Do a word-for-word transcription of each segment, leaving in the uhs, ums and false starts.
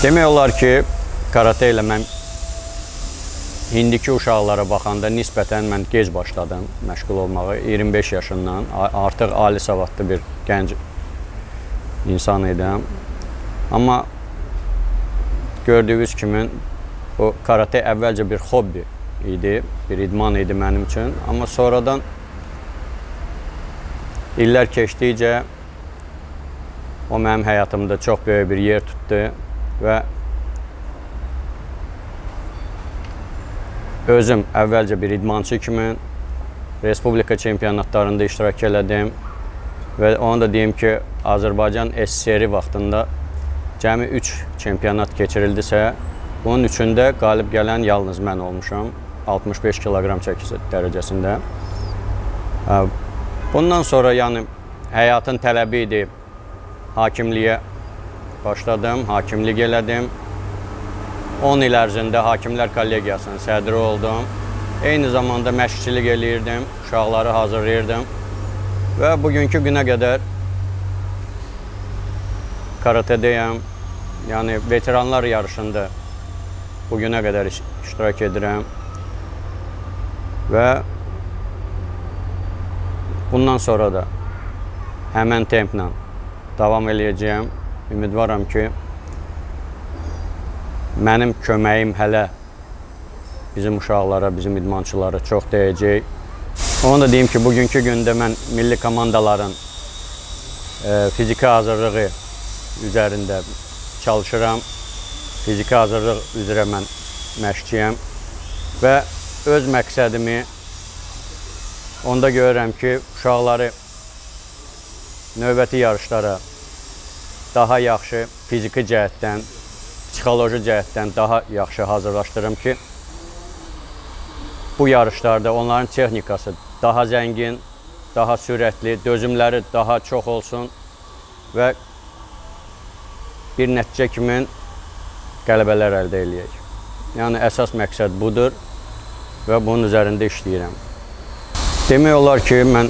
Demək olar ki, karate ilə mən indiki uşaqlara baxanda nisbətən mən gec başladım məşğul olmağı. iyirmi beş yaşından artıq ali savadlı bir gənc insan idim. Amma gördüyünüz kimi o karate əvvəlcə bir hobbi idi, bir idman idi mənim üçün. Amma sonradan illər keçdikcə o mənim həyatımda çox böyük bir yer tutdu və özüm əvvəlcə bir idmançı kimi Respublika çempionatlarında iştirak elədim və onu da deyim ki, Azərbaycan S S R vaxtında cəmi üç çempionat keçirildisə, bunun üçündə qalib gələn yalnız mən olmuşam, altmış beş kiloqram çəkisi dərəcəsində. Bundan sonra yəni həyatın tələbi idi, hakimliyə başladım, hakimlik elədim. on il ərzində Hakimlər Kollegiyasının sədri oldum. Eyni zamanda məşqçilik eləyirdim, uşaqları hazırlayırdım və bugünkü günə qədər karatedəyəm. Yəni veteranlar yarışında bugünə qədər iştirak edirəm və bundan sonra da həmən templə davam eləyəcəyəm. Ümidvaram ki, mənim köməyim hələ bizim uşaqlara, bizim idmançılara çox dəyəcək. Onu da deyim ki, bugünkü gündə mən milli komandaların e, fiziki hazırlığı üzərində çalışıram. Fiziki hazırlıq üzrə mən məşqçiyəm və öz məqsədimi onda görürəm ki, uşaqları növbəti yarışlara daha yaxşı fiziki cəhətdən, psixoloji cəhətdən daha yaxşı hazırlaşdırım ki, bu yarışlarda onların texnikası daha zəngin, daha sürətli, dözümləri daha çox olsun və bir nəticə kimi qələbələr əldə eləyək. Yəni, əsas məqsəd budur və bunun üzərində işləyirəm. Demək olar ki, mən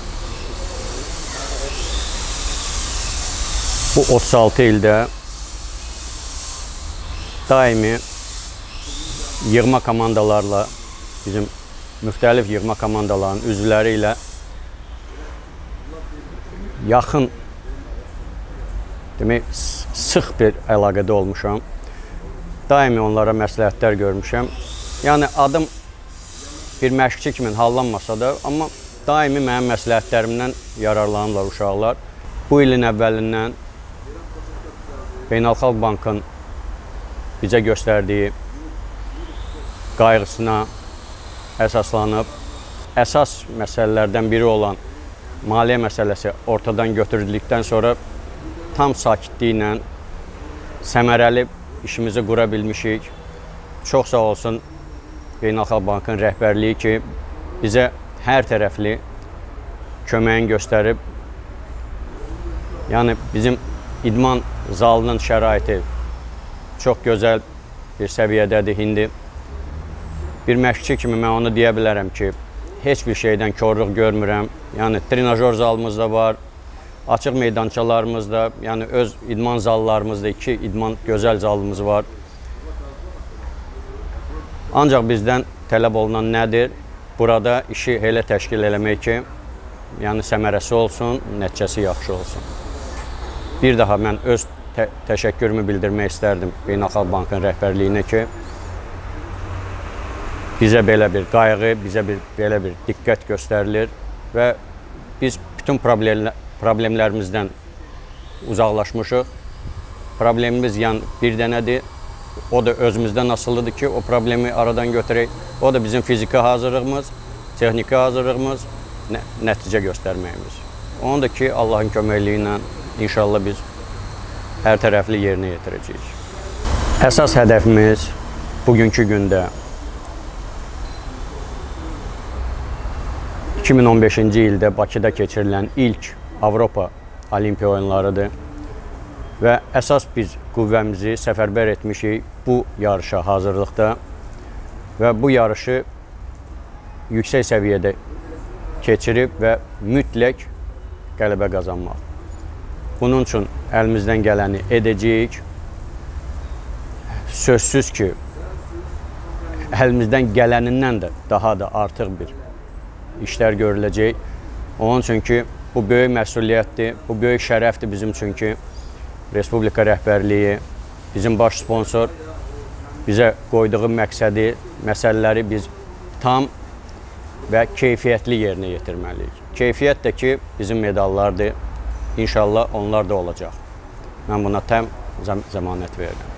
bu otuz altı ildə daimi yığma komandalarla, bizim müxtəlif yığma komandaların üzvləri ilə yaxın, demək, sıx bir əlaqədə olmuşam. Daimi onlara məsləhətlər görmüşəm. Yəni, adım bir məşqçi kimi hallanmasa da, amma daimi mənim məsləhətlərimdən yararlanırlar uşaqlar. Bu ilin əvvəlindən Beynəlxalq Bankın bizə göstərdiyi qayğısına əsaslanıb, əsas məsələlərdən biri olan maliyyə məsələsi ortadan götürüldükdən sonra tam sakitliklə, səmərəli işimizi qura bilmişik. Çox sağ olsun Beynəlxalq Bankın rəhbərliyi ki, bizə hər tərəfli köməyin göstərib. Yəni, bizim idman zalının şəraiti çox gözəl bir səviyyədədir indi. Bir məşqçi kimi mən onu deyə bilərəm ki, heç bir şeydən korluq görmürəm. Yəni, trenajör zalımız da var, açıq meydançalarımız da, yəni öz idman zallarımızda iki idman gözəl zalımız var. Ancaq bizdən tələb olunan nədir? Burada işi elə təşkil eləmək ki, yəni səmərəsi olsun, nəticəsi yaxşı olsun. Bir daha mən öz tə təşəkkürümü bildirmək istərdim Beynəlxalq Bankın rəhbərliyinə ki, bizə belə bir qayğı, bizə bir, belə bir diqqət göstərilir və biz bütün problemlər, problemlərimizdən uzaqlaşmışıq. Problemimiz yəni bir dənədir, o da özümüzdən asılıdır ki, o problemi aradan götürək. O da bizim fiziki hazırlığımız, texniki hazırlığımız, nə nəticə göstərməyimiz. Onu da ki, Allahın köməkliyi ilə İnşallah biz hər tərəfli yerinə yetirəcəyik. Əsas hədəfimiz bugünkü gündə iki min on beşinci ildə Bakıda keçirilən ilk Avropa Olimpiya oyunlarıdır və əsas biz qüvvəmizi səfərbər etmişik bu yarışa hazırlıqda və bu yarışı yüksək səviyyədə keçirib və mütləq qələbə qazanmaq. Bunun üçün əlimizdən gələni edəcəyik. sözsüz ki, əlimizdən gələnindən də daha da artıq bir işlər görüləcək. Onun üçün ki, bu böyük məsuliyyətdir, bu böyük şərəfdir bizim üçün ki, Respublika rəhbərliyi, bizim baş sponsor bizə qoyduğu məqsədi, məsələləri biz tam və keyfiyyətli yerinə yetirməliyik. Keyfiyyət də ki, bizim medallardır. İnşallah onlar da olacaq. Mən buna tam zəmanət verirəm.